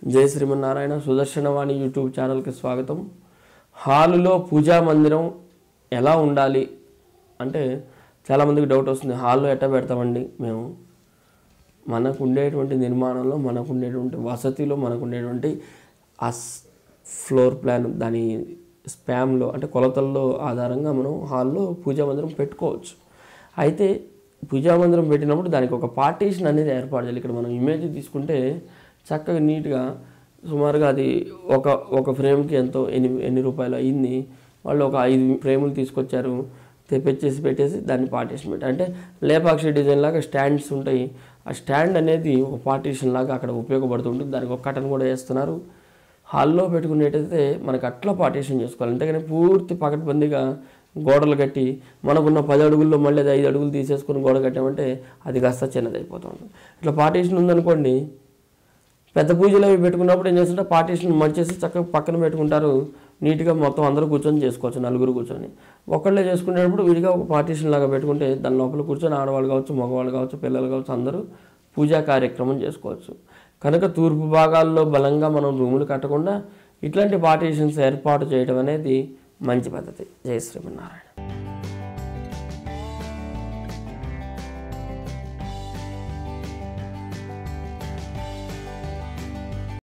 జై శ్రీమన్నారాయణ. సుదర్శనవాణి యూట్యూబ్ ఛానల్కి స్వాగతం. హాలులో పూజా మందిరం ఎలా ఉండాలి అంటే చాలామందికి డౌట్ వస్తుంది. హాల్లో ఎట్లా పెడతామండి మేము? మనకు ఉండేటువంటి నిర్మాణంలో, మనకు ఉండేటువంటి వసతిలో, మనకు ఉండేటువంటి ఆ ఫ్లోర్ ప్లాన్, దాని స్పామ్లో అంటే కొలతల్లో ఆధారంగా మనం హాల్లో పూజా మందిరం పెట్టుకోవచ్చు. అయితే పూజా మందిరం పెట్టినప్పుడు దానికి ఒక పార్టీషన్ అనేది ఏర్పాటు చేయాలి. ఇక్కడ మనం ఇమేజ్ తీసుకుంటే చక్కగా నీట్గా సుమారుగా అది ఒక ఫ్రేమ్కి ఎంతో ఎన్ని రూపాయలు అయ్యింది. వాళ్ళు ఒక 5 ఫ్రేములు తీసుకొచ్చారు, తెప్పించేసి పెట్టేసి దాన్ని పార్టీషన్ పెట్టి, అంటే లేపాక్షి డిజైన్ లాగా స్టాండ్స్ ఉంటాయి. ఆ స్టాండ్ అనేది ఒక పార్టీషన్ లాగా అక్కడ ఉపయోగపడుతుంటుంది. దానికి ఒక కటన్ కూడా వేస్తున్నారు. హాల్లో పెట్టుకునేటైతే మనకు అట్లా పార్టీషన్ చేసుకోవాలి. అంతేగాని పూర్తి పకడ్బందీగా గోడలు కట్టి మనకున్న 10 అడుగుల్లో మళ్ళీ అది 5 అడుగులు తీసేసుకొని గోడ కట్టామంటే అది కాస్త చిన్నదైపోతుంది. ఇట్లా పార్టీషన్ ఉందనుకోండి, పెద్ద పూజలు అవి పెట్టుకున్నప్పుడు ఏం చేస్తుంటే పార్టీషన్ మడిచేసి చక్కగా పక్కన పెట్టుకుంటారు. నీట్గా మొత్తం అందరూ కూర్చొని చేసుకోవచ్చు, నలుగురు కూర్చొని. ఒకళ్ళే చేసుకునేటప్పుడు విడిగా ఒక పార్టీషన్ లాగా పెట్టుకుంటే దాని లోపల కూర్చొని ఆడవాళ్ళు కావచ్చు, మగవాళ్ళు కావచ్చు, పిల్లలు కావచ్చు, అందరూ పూజా కార్యక్రమం చేసుకోవచ్చు. కనుక తూర్పు భాగాల్లో బలంగా మనం రూములు కట్టకుండా ఇట్లాంటి పార్టీషన్స్ ఏర్పాటు చేయడం అనేది మంచి పద్ధతి. జై శ్రీమన్నారాయణ.